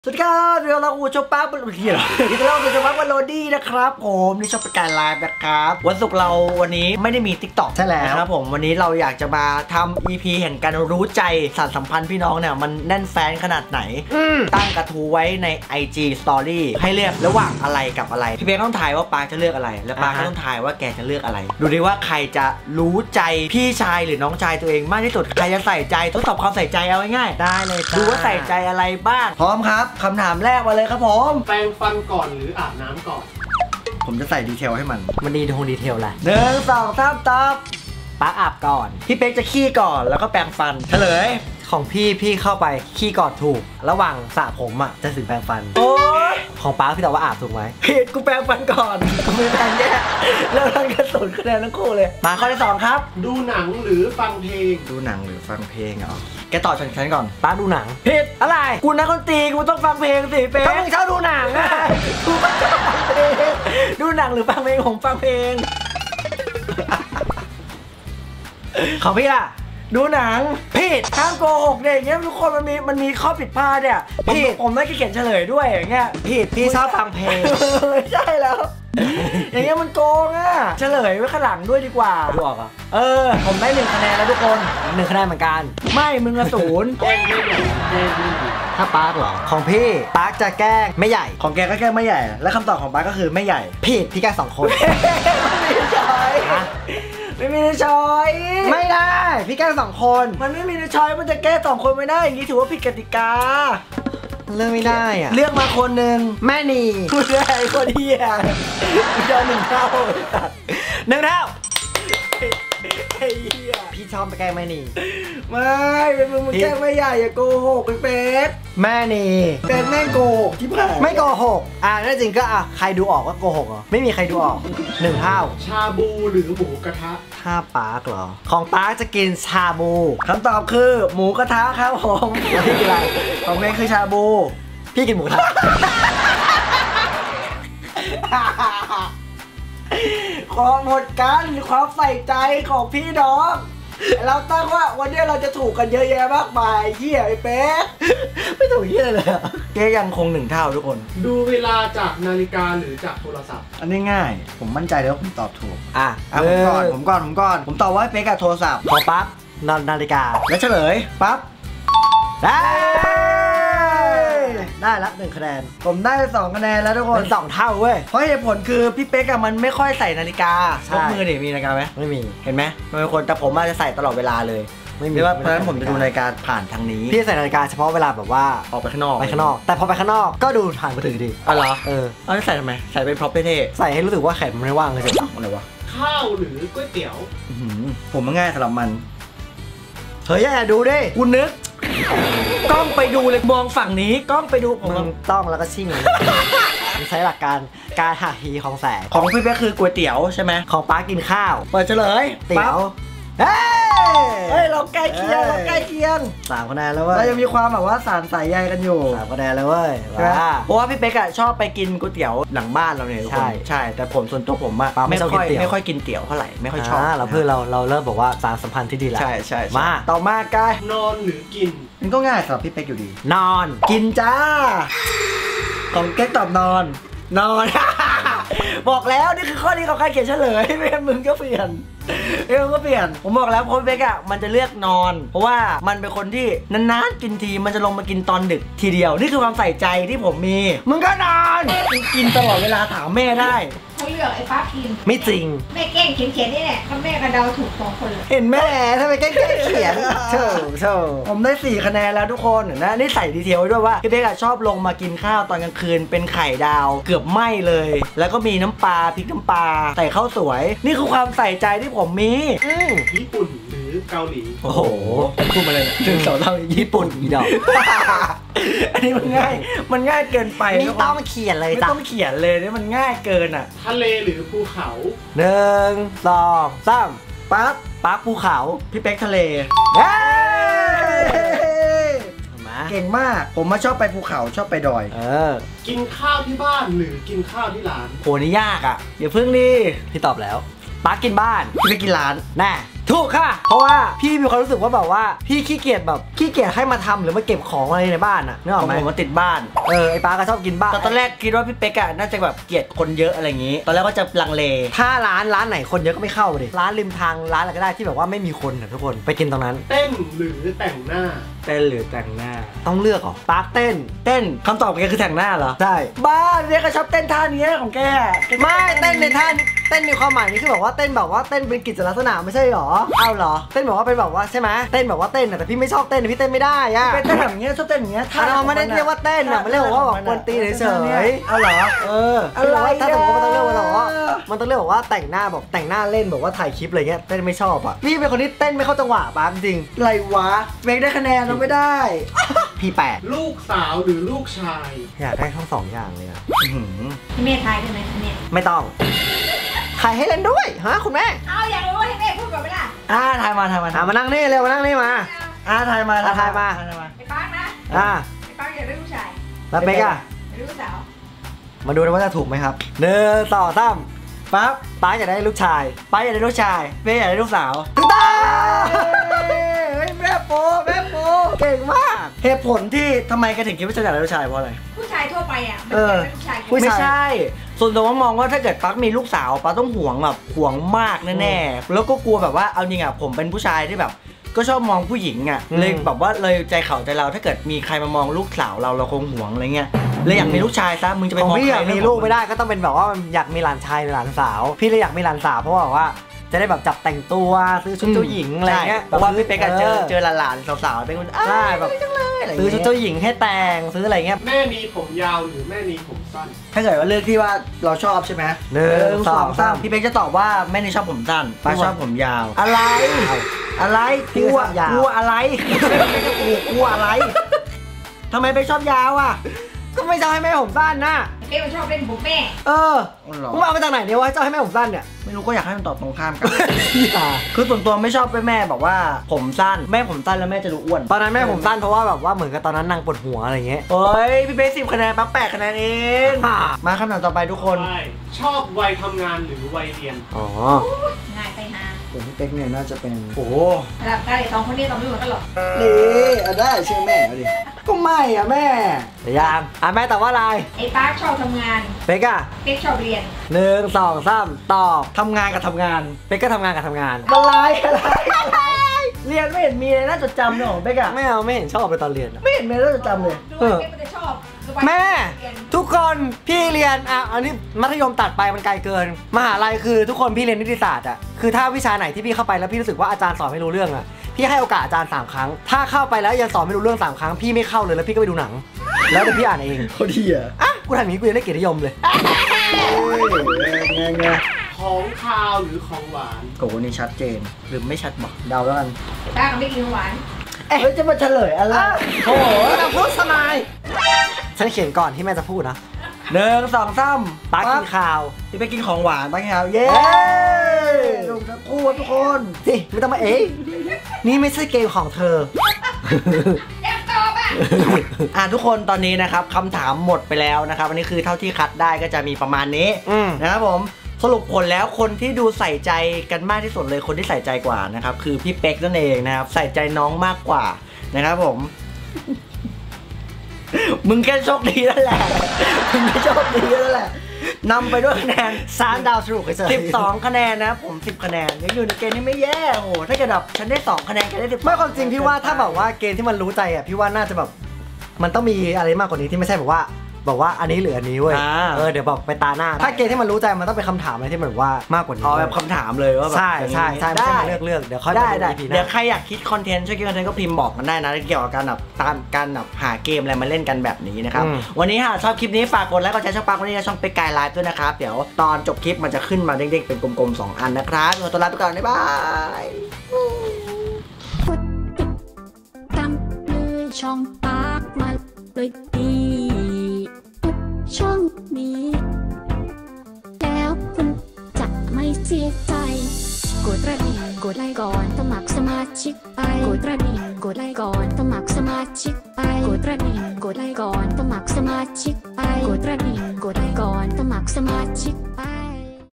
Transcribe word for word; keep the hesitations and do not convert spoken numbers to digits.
สวัสดีครับเดี๋ยวเราอูชอปป้าบนที่เราที่เราอูชอปป้าบนโรดี้นะครับผมนี่ชอบประการไลฟ์นะครับวันศุกร์เราวันนี้ไม่ได้มี ติ๊กต็อก ใช่แล้วครับผมวันนี้เราอยากจะมาทำ อี พี แห่งการรู้ใจสานสัมพันธ์พี่น้องเนี่ยมันแน่นแฟนขนาดไหนตั้งกระทู้ไว้ใน ไอ จี Story ให้เลือกระหว่างอะไรกับอะไรพี่เบคต้องทายว่าปาจะเลือกอะไรแล้วปาก็ต้องทายว่าแกจะเลือกอะไรดูดิว่าใครจะรู้ใจพี่ชายหรือน้องชายตัวเองมากที่สุดใครจะใส่ใจทดสอบความใส่ใจเอาง่ายๆได้เลยดูว่าใส่ใจอะไรบ้างพร้อมครับคำถามแรกมาเลยครับผมแปรงฟันก่อนหรืออาบน้ำก่อนผมจะใส่ดีเทลให้มันมันดีทงดีเทลแหละหนึ่งสองสามตอบปาอาบก่อนพี่เป๊กจะขี้ก่อนแล้วก็แปรงฟันเฉลยของพี่พี่เข้าไปขี้ก่อนถูกระหว่างสระผมอ่ะจะถึงแปรงฟันโอ้ยของป้าพี่ตอบว่าอาบถูกไหมผิดกูแปรงฟันก่อนกูไม่แปรงแย่แล้วทั้งกระสุนคะแนนทั้งคู่เลยมาข้อที่สองครับดูหนังหรือฟังเพลงดูหนังหรือฟังเพลงเหรอแกตอบฉันฉันก่อนป้าดูหนังผิดอะไรกูนักดนตรีกูต้องฟังเพลงสิเป๊กถ้ามึงชอบดูหนังอะกูก็ชอบฟังเพลงดูหนังหรือฟังเพลงผมฟังเพลงของพี่ล่ะดูหนังผิดห้ามโกหกเนี่ยอย่างเงี้ยทุกคนมันมีมันมีข้อผิดพลาดเนี่ยผิดผมไม่เขียนเฉลยด้วยอย่างเงี้ยผิดพี่ชอบฟังเพลงไม่ใช่แล้วอย่างเงี้ยมันโกงอ่ะเฉลยไว้ข้างหลังด้วยดีกว่าดูออกอ่ะเออผมได้หนึ่งคะแนนแล้วทุกคนหนึ่งคะแนนเหมือนกันไม่มึงละศูนย์แกล้งไม่ใหญ่แกล้งไม่ใหญ่ถ้าปาร์คเหรอของพี่ปาร์คจะแกล้งไม่ใหญ่ของแกก็แกล้งไม่ใหญ่และคำตอบของปาร์คก็คือไม่ใหญ่ผิดพี่แกสองคนไม่มีช้อยไม่มีช้อยไม่ได้พี่แกสองคนมันไม่มีช้อยมันจะแก้สองคนไม่ได้อย่างนี้ถือว่าผิดกติกาเลือกไม่ได้อะเลือกมาคนหนึ่งแม่นีไม่ได้คนเดียวจะหนึ่งเท่าหนึ่งเท่าไอ้เหี้ยพี่ชอบไปแกล้งแม่นีไม่เป็นมึงมึงแกล้งไม่ใหญ่อย่าโกหกเป็นเป็ดแม่นีเป็นแม่โกหกที่ผ่านไม่โกหกอ่ะนั่นจริงก็อ่ะใครดูออกว่าโกหกเหรอไม่มีใครดูออกหนึ่งเท่าชาบูหรือหมูกระทะถ้าปาร์คเหรอของปาร์คจะกินชาบูคำตอบคือหมูกระทะครับผมพี่กินอะไรของเมย์คือชาบูพี่กินหมูกระทะความหมดกันความใส่ใจของพี่น้องเราตั้งว่าวันนี้เราจะถูกกันเยอะแยะมากมายเหี้ยไอ้เป๊ะไม่ถูกเหี้ยเลยเก๊ยังคงหนึ่งเท่าทุกคนดูเวลาจากนาฬิกาหรือจากโทรศัพท์อันนี้ง่ายผมมั่นใจแล้วผมตอบถูกอ่ะผมก่อนผมก่อนผมก่อนผมตอบว่าเป๊กกับโทรศัพท์พอปั๊บนาฬิกาแล้วเฉลยปั๊บได้ได้ละหนึ่งคะแนนผมได้สองคะแนนแล้วทุกคนเป็นสองเท่าเว้ยเพราะเหตุผลคือพี่เป๊กอะมันไม่ค่อยใส่นาฬิกายกมือดิมีนาฬิกาไหมไม่มีเห็นไหมมันเป็นคนแต่ผมอาจจะใส่ตลอดเวลาเลยไม่มีว่าเพราะฉะนั้นผมจะดูนาฬิกาผ่านทางนี้พี่ใส่นาฬิกาเฉพาะเวลาแบบว่าออกไปข้างนอกไปข้างนอกแต่พอไปข้างนอกก็ดูผ่านมือถือดีอ๋อเหรอเออเอาใส่ทำไมใส่เป็นพร็อพเท่ใส่ให้รู้สึกว่าแขนมันไม่ว่างเลยสิอะไรวะข้าวหรือก๋วยเตี๋ยวผมมันง่ายสำหรับมันเฮ้ยอย่าดูดิกูนึกกล้องไปดูเลยมองฝั่งนี้กล้องไปดูมึงต้องแล้วก็ชิ่งมันใช้หลักการการหักเหของแสงของพี่เป๊กคือก๋วยเตี๋ยวใช่ไหมของป้ากินข้าวเปิดเฉลยเตี๋ยวเฮ้ยเราใกล้เคียงเราใกล้เคียงสามคะแนนแล้วเว้ยเรายังมีความแบบว่าสารสายใยกันอยู่สามคะแนนแล้วเว้ยเพราะว่าพี่เป๊กอะชอบไปกินก๋วยเตี๋ยวหลังบ้านเราเนี่ยใช่ใช่แต่ผมส่วนตัวผมอะไม่ค่อยไม่ค่อยกินเตี๋ยวเท่าไหร่ไม่ค่อยชอบเราเพื่อเราเราเริ่มบอกว่าสารสัมพันธ์ที่ดีแล้วใช่ใช่มาต่อมากายนอนหรือกินมันก็ง่ายสำหรับพี่เป๊กอยู่ดีนอนกินจ้าของเก๊กตอบนอนนอนบอกแล้วนี่คือข้อนี้เขาใครเขียนเฉลยไม่งั้นมึงก็เปลี่ยนเออก็เปลี่ยนผมบอกแล้วเพราะเบกอะมันจะเลือกนอนเพราะว่ามันเป็นคนที่นานๆกินทีมันจะลงมากินตอนดึกทีเดียวนี่คือความใส่ใจที่ผมมีมึงก็นอนกินตลอดเวลาถามแม่ได้เขาเลือกไอ้ป้ากินไม่จริงแม่แกล้งเขียนเขียนนี่แหละเขาแม่กระเดาถูกสองคนเลยเห็นแม่ทำไมแกล้งเขียนเช่เช่ผมได้สี่คะแนนแล้วทุกคนนะนี่ใส่ดีเทลไว้ด้วยว่าพี่เบกอะชอบลงมากินข้าวตอนกลางคืนเป็นไข่ดาวเกือบไหม้เลยแล้วก็มีน้ำปลาพริกน้ำปลาใส่ข้าวสวยนี่คือความใส่ใจที่ผมมีญี่ปุ่นหรือเกาหลีโอ้โหพูดมาเลยถึงสองเท่าญี่ปุ่นอีดอกอันนี้มันง่ายมันง่ายเกินไปไม่ต้องเขียนเลยไม่ต้องเขียนเลยนี่มันง่ายเกินอ่ะทะเลหรือภูเขาหนึ่งสองสามปั๊บปั๊บภูเขาพี่เป๊กทะเลเก่งมากผมมาชอบไปภูเขาชอบไปดอยเออกินข้าวที่บ้านหรือกินข้าวที่ร้านโหนี่ยากอ่ะอย่าเพิ่งดิพี่ตอบแล้วป๊ากินบ้านพี่เป๊กกินร้านแน่ถูกค่ะเพราะว่าพี่มีความรู้สึกว่าแบบว่าพี่ขี้เกียจแบบขี้เกียจให้มาทำหรือมาเก็บของอะไรในบ้านอะนึกออกไหมผมมาติดบ้านเออไอ้ป๊าก็ชอบกินบ้านแต่ตอนแรกคิดว่าพี่เป๊กอะน่าจะแบบเกลียดคนเยอะอะไรอย่างงี้ ตอนแรกก็จะลังเลถ้าร้านร้านไหนคนเยอะก็ไม่เข้าดิร้านริมทางร้านอะไรก็ได้ที่แบบว่าไม่มีคนนะทุกคนไปกินตรงนั้นเต้นหรือแต่งหน้าเต้นหรือแต่งหน้าต้องเลือกเหรอป๊าเต้นเต้นคำตอบของแกคือแต่งหน้าเหรอใช่บ้าเรียกก็ชอบเต้นท่านี้ของแกไม่เต้นในท่านี้เต้นในความหมายนี้คือแบบว่าเต้นแบบว่าเต้นเป็นกิจลักษณะไม่ใช่หรอเอาเหรอเต้นแบบว่าเป็นแบบว่าใช่ไหมเต้นแบบว่าเต้นแต่พี่ไม่ชอบเต้นพี่เต้นไม่ได้อะเป็นเต้นแบบอย่างเงี้ยชอบเต้นอย่างเงี้ยอันนั้นมันไม่ได้เรียกว่าเต้นอะมันเรียกว่าแบบกวนตีนเฉยๆเอาเหรอเอออะไรถ้าสมมติว่ามันต้องเรียกว่าอ่ะแบบว่ามันต้องเรียกว่าแต่งหน้าแบบแต่งหน้าเล่นแบบว่าถ่ายคลิปอะไรเงี้ยเต้นไม่ชอบอ่ะพี่เป็นคนที่เต้นไม่เข้าจังหวะป๊าจริงอะไรวะเป๊กได้คะแนนเราไม่ได้พี่แปดลูกสาวหรือลูกชายอยากได้ทั้งสองอย่างเลยอะอื้อหือให้แม่ทายได้ไหมอันเนี่ยไม่ต้องใครให้เล่นด้วยฮะคุณแม่เอาอยากรู้ว่าให้แม่พูดก่อนไหมล่ะอ่าทายมาทายมาอ่ะมานั่งนี่เร็วมานั่งนี่มาอ่าทายมาอ่ะทายมาทายมาไอ้ป๊ากนะอ่ะไอ้ป๊ากอยากได้ลูกชายแล้วเป๊กอะอยากได้ลูกสาวมาดูนะว่าจะถูกไหมครับหนึ่งสองสามปั๊บป๊าอยากได้ลูกชายไปอยากได้ลูกชายเป๊กอยากได้ลูกสาวถูกต้องเฮ้ยแม่โปแม่โปเก่งมากเหตุผลที่ทำไมแกถึงคิดว่าจะอยากได้ลูกชายเพราะอะไรผู้ชายทั่วไปอ่ะมันเออยาอกได้ลูกชายผู้ชายไม่ใช่ ส่วนตัวว่ามองว่าถ้าเกิดปั๊กมีลูกสาวปั๊กต้องห่วงแบบห่วงมากแน่ๆแล้วก็กลัวแบบว่าเอาจริงอ่ะผมเป็นผู้ชายที่แบบ ก็ชอบมองผู้หญิงอ่ะเลยแบบว่าเลยใจเขาใจเราถ้าเกิดมีใครมามองลูกสาวเราเราคงห่วงอะไรเงี้ยเลยอยากมีลูกชายซะมึงจะไปของมองพี่ใคอยาร กมีลูกไม่ได้ก็ต้องเป็นแบบว่าอยากมีหลานชายหรือหลานสาว พี่เลยอยากมีหลานสาวเพราะว่าแบบว่าจะได้แบบจับแต่งตัวซื้อชุดเจ้าหญิงอะไรเงี้ยเพราะว่าพี่เป๊กอะเจอเจอหลานๆสาวๆเป็นคนใช่แบบจังเลยอะไรซื้อเงี้ชุดยเจ้าหญิงให้แต่งซื้ออะไรเงี้ยแม่มีผมยาวหรือแม่มีผมสั้นถ้าเกิดว่าเลือกที่ว่าเราชอบใช่ไหมหนึ่งสองสามพี่เป๊กจะตอบว่าแม่นี่ชอบผมสั้นป้าชอบผมยาว อะไร อะไรพี่กก็ลัวชอบยาวกลัวอะไรไม่จะกลัวกลัวอะไรทำไมไปชอบยาวอ่ะก็ไม่ชอบให้แม่ผมสั้นนะเป๊กมันชอบเล่นผมแม่เอออ๋อเหรอมึงเอามาจากไหนเนี่ยว่าให้เจ้าให้แม่ผมสั้นเนี่ยไม่รู้ก็อยากให้มันตอบตรงข้ามกัน คือส่วนตัวไม่ชอบไปแม่บอกว่าผมสั้นแม่ผมสั้นแล้วแม่จะดูอ้วนตอนนั้นแม่ผมสั้นเพราะว่าแบบว่าเหมือนกับตอนนั้นนางปวดหัวอะไรเงี้ยเฮ้ยพี่เป๊กสิบคะแนนปั๊กแปดคะแนนเองอ่ามาคำถามต่อไปทุกคนใช่ ชอบวัยทำงานหรือวัยเรียนอ๋อง่ายไปหาผมพี่เป๊กเนี่ยน่าจะเป็นโอ้ระดับการเด็กสองคนนี้ตอบไม่เหมือนกันหรอกนี่เอาได้เชื่อแม่เอาดิก็ไม่อะแม่เดี๋ยวยามอ่ะแม่ตอบว่าอะไรไอ้ป๊ากชอบทำงานเป๊กอะเป๊กชอบเรียนหนึ่งสองสามตอบทำงานกับทำงานเป๊กก็ทำงานกับทำงานอะไรอะไรอะไรเรียนไม่เห็นมีอะไรน่าจดจำเลยของเป๊กอะไม่เอาไม่เห็นชอบเลยตอนเรียนอะไม่เห็นมีอะไรน่าจดจำเลยดูเออว่าเป๊กมันจะชอบดูว่าแม่เรียนทุกคนพี่เรียนอ่ะอันนี้มัธยมตัดไปมันไกลเกิน มหาลัยคือทุกคนพี่เรียนนิติศาสตร์อ่ะคือถ้าวิชาไหนที่พี่เข้าไปแล้วพี่รู้สึกว่าอาจารย์สอนไม่รู้เรื่องอ่ะพี่ให้โอกาสอาจารย์สามครั้งถ้าเข้าไปแล้วยังสอนไม่รู้เรื่องสามครั้งพี่ไม่เข้าเลยแล้วพี่ก็ไปดูหนัง แล้วเดี๋ยวพี่อ่านเองเขาดีอะอ่ะกูทำอย่างนี้กูยังได้เกียรตินิยมเลยไงไงของคาวหรือของหวานโกนี่ชัดเจนหรือไม่ชัดบอกเดาแล้วกันไอ้ป๊ากก็ไม่กินของหวานเฮ้ยจะมาเฉลยอะไรโอ้โหจะพูดสนายฉันเขียนก่อนที่แม่จะพูดนะหนึ่งสองสามตากินข้าวที่ไปกินของหวานตั้งครับเย้ลงทั้งคู่ทุกคนสิไม่ต้องมาเอ๊ะนี่ไม่ใช่เกมของเธอแอบตอบอ่ะอ่ะทุกคนตอนนี้นะครับคำถามหมดไปแล้วนะครับอันนี้คือเท่าที่คัดได้ก็จะมีประมาณนี้อืมนะครับผมสรุปผลแล้วคนที่ดูใส่ใจกันมากที่สุดเลยคนที่ใส่ใจกว่านะครับคือพี่เป๊กนั่นเองนะครับใส่ใจน้องมากกว่านะครับผม มึงแค่โชคดีนั่นแหละมึงแค่โชคดีนั่นแหละนำไปด้วยคะแนนสามดาวสรุปเฉยสิบสองคะแนนนะผมสิบคะแนนยังอยู่ในเกณฑ์ที่ไม่แย่โอ้โหถ้าเกิดแบบฉันได้สองคะแนนแกได้สิบไม่ความจริงพี่ว่าถ้าแบบว่าเกมที่มันรู้ใจอ่ะพี่ว่าน่าจะแบบมันต้องมีอะไรมากกว่านี้ที่ไม่ใช่แบบว่าบอกว่าอันนี้หรืออันนี้เว้ยเออเดี๋ยวบอกไปตาหน้าถ้าเกมที่มันรู้ใจมันต้องเป็นคำถามอะไรที่มันแบบว่ามากกว่านี้เอาแบบคำถามเลยว่าแบบใช่ใช่ใช่ไม่ได้ใช่มาเลือกเลือกเดี๋ยวเขาได้ได้อีพีหเดี๋ยวน้าใครอยากคิดคอนเทนต์ช่วยคิดคอนเทนต์ก็พิมพ์บอกกันได้นะเกี่ยวกับการแบบตามการแบบหาเกมอะไรมาเล่นกันแบบนี้นะครับวันนี้หากชอบคลิปนี้ฝากกดไลค์กดแชร์ช่องปังวันนี้ช่องเป็กไกด์ไลฟ์ด้วยนะครับเดี๋ยวตอนจบคลิปมันจะขึ้นมาเด้งๆเป็นกลมๆสองอันนะครับขอตัวลาไปก่อนบ๊ายบายกดติดตามเลยช่องปากมาเลยดีทุกช่องนี้ แล้วคุณจะไม่เสียใจกดกระดิ่งกดไลค์ก่อนสมัครสมาชิกไปกดกระดิ่งกดไลค์ก่อนสมัครสมาชิกไปกดกระดิ่งกดไลค์ก่อนสมัครสมาชิกไปกดกระดิ่งกดไลค์ก่อนสมัครสมาชิกไป